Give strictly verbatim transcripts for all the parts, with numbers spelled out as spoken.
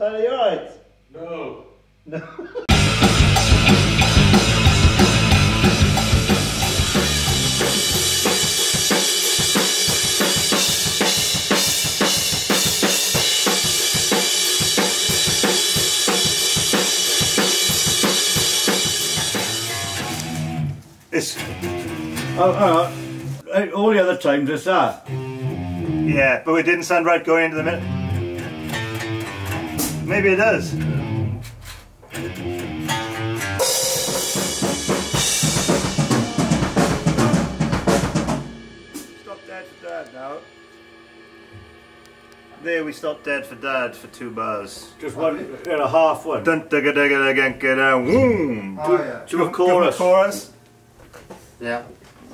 Tyler, you alright? No. No. It's... Oh, hang on. All the other times it's that. Yeah, but it didn't sound right going into the minute. Maybe it does. Stop dead for dad now. There we stopped dead for dad for two bars. Just one and a half one. Dun digga digga digga digga woom. Oh yeah. Do a chorus. chorus. Yeah.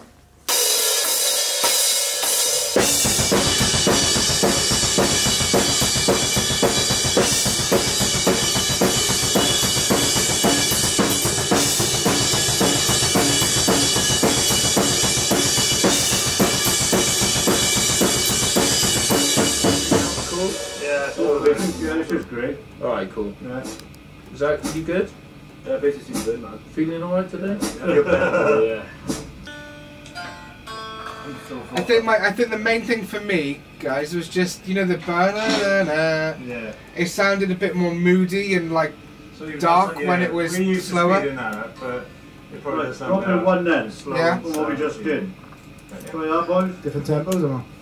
Yeah, this is great. Alright, cool. Yeah. Is that you good? Yeah, basically good, man. Feeling alright today? Oh, yeah. I think my I think the main thing for me, guys, was just, you know, the ba-na-na-na. Yeah. It sounded a bit more moody and like So you've dark got some- when yeah, it was we're used to slower. speeding that up, but it probably Right, does sound drop it better. one then. Slow Yeah. From what we just did. Yeah. Try that, boys. Different tempos or not?